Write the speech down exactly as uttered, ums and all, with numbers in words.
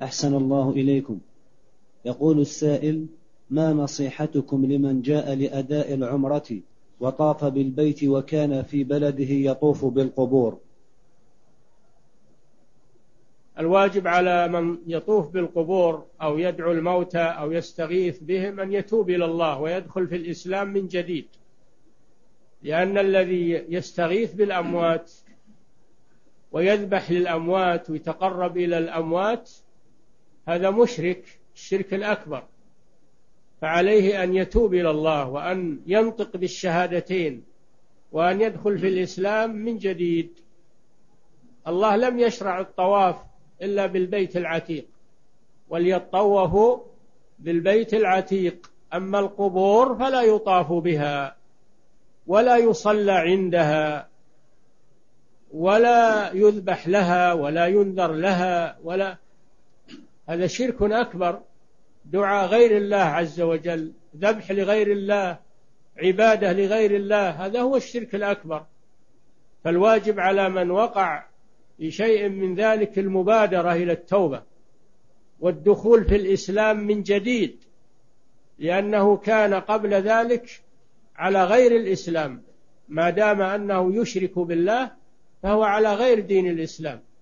أحسن الله إليكم. يقول السائل: ما نصيحتكم لمن جاء لأداء العمرة وطاف بالبيت وكان في بلده يطوف بالقبور؟ الواجب على من يطوف بالقبور أو يدعو الموتى أو يستغيث بهم أن يتوب إلى الله ويدخل في الإسلام من جديد، لأن الذي يستغيث بالأموات ويذبح للأموات ويتقرب إلى الأموات هذا مشرك الشرك الأكبر، فعليه أن يتوب إلى الله وأن ينطق بالشهادتين وأن يدخل في الإسلام من جديد. الله لم يشرع الطواف إلا بالبيت العتيق، وليطوفوا بالبيت العتيق، أما القبور فلا يطاف بها ولا يصلى عندها ولا يذبح لها ولا ينذر لها، ولا هذا شرك أكبر، دعاء غير الله عز وجل، ذبح لغير الله، عبادة لغير الله، هذا هو الشرك الأكبر. فالواجب على من وقع في شيء من ذلك المبادرة إلى التوبة والدخول في الإسلام من جديد، لأنه كان قبل ذلك على غير الإسلام، ما دام أنه يشرك بالله فهو على غير دين الإسلام.